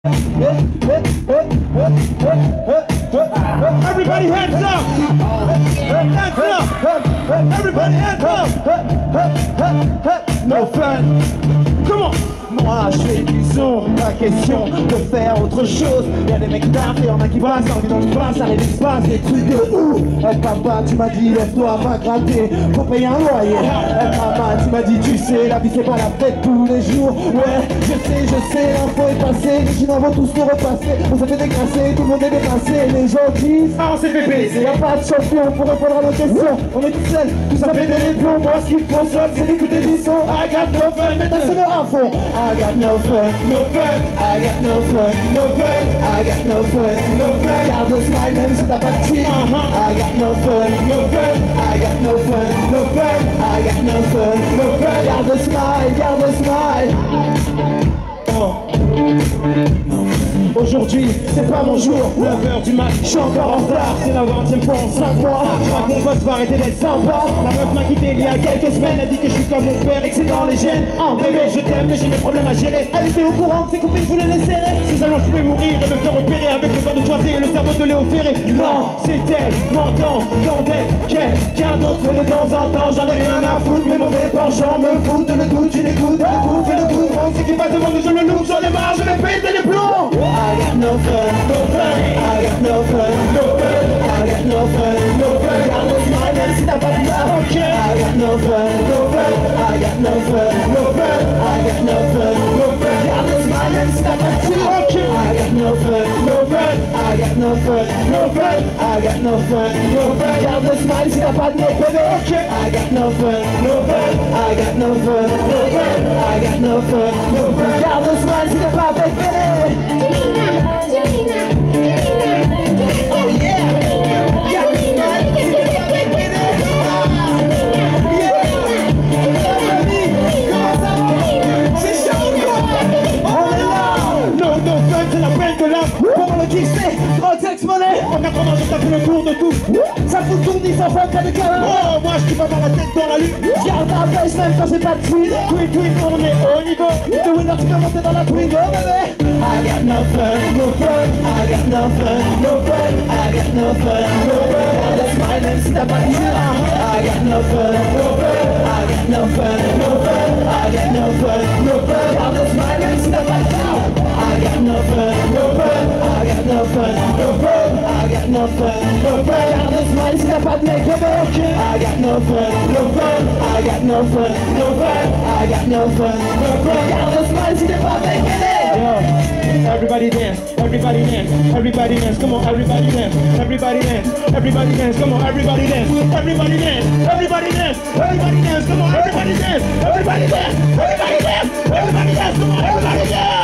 Everybody hands up! Hands up! Everybody hands up! No fun! Come on! Moi je fais du son, pas question de faire autre chose. Y'a des mecs d'armes, y'en a qui passent, envie dans le passe, ça les espaces, des trucs de ouf. Papa tu m'as dit lève-toi, va gratter, faut payer un loyer. Maman tu m'as dit tu sais, la vie c'est pas la fête tous les jours. Ouais je sais, l'info est passée, les Chinois vont tous nous repasser. On s'est fait dégrasser, tout le monde est dépassé. Les gens disent, ah on s'est fait baiser. Y'a pas de champion pour répondre à nos questions. On est tout seul, tout ça fait des plombs. Moi ce qu'il faut seul c'est d'écouter du son. I got no fun, mais t'as sonné à fond. I got no fun, no fun, I got no fun, no fun, I got no fun, no fun. Garde le smile même si t'as pas de team. I got no fun, no fun, I got no fun, no fun, I got no fun, no fun. Garde le smile, garde le smile. Aujourd'hui, c'est pas mon jour, 9h du mat, je suis encore en retard. c'est la 20e fois en 5 mois. Je crois qu'on va se voir arrêter d'être sympa. La meuf m'a quitté il y a quelques semaines. Elle dit que je suis comme mon père et que c'est dans les gènes. Oh bébé je t'aime mais j'ai des problèmes à gérer. Elle était au courant que ses copines voulaient les serrer. Si seulement je pouvais mourir et me faire opérer avec le corps de choisir et le cerveau de Léo Ferré. Non, c'est elle, m'entend, quand elle, quelqu'un d'autre de temps en temps. J'en ai rien à foutre, mais mauvais penchant me fout de le doute, tu l'écoutes, fais le coup. On sait qu'il passe devant nous, je le look, j'en ai marre, je vais péter les plombs. I got no fun, no fun, I got no fun, no fun, I got no fun, no fun. Garde le smile même si t'as pas de barre. I got no fun, no fun, I got no fun, no fun, I got no fun, no fun. Garde le smile même si t'as pas de barre. I got no fun, no fun, I got no fun, no fun, I got no fun, no fun. Garde le smile si t'as pas de nez, bébé. I got no fun, no fun, I got no fun, no fun, I got no fun, no fun. Garde le smile si t'as pas avec bébé. Oh yeah! Garde le smile si t'as pas avec bébé. Yeah! Comment ça va? C'est chaud quoi! On est là! No fun, c'est la peine de l'âme. Pour le kick c'est Rotex Money. En 80 je tape le tour de tout. Ça fout le tour 10 en fin de câlin. Oh moi je kiffe avoir la tête dans la lune. Garde la baisse même quand j'ai pas de tweet. Tweet, on est au niveau. The winner tu peux monter dans la Twingo bébé. I got no fun, no fun, I got no fun, no fun, I got no fun, no fun. Garde le smile même si t'as pas de tir. I got no fun, no fun, I got no fun, no fun, I got no fun, no fun. Garde le smile même si t'as pas de tir. I got no fun, no fun, I got no fun, no fun, I got no fun, no fun. Garde le smile si t'as pas de mec bébé. I got no fun, no fun, I got no fun, no fun, I got no fun, no fun. Garde le smile si t'es pas avec bébé. Everybody dance, everybody dance, everybody dance, come on, everybody dance, everybody dance, everybody dance, come on, everybody dance, everybody dance, everybody dance, everybody dance, come on, everybody dance, everybody dance, everybody dance, everybody dance, come on, everybody dance.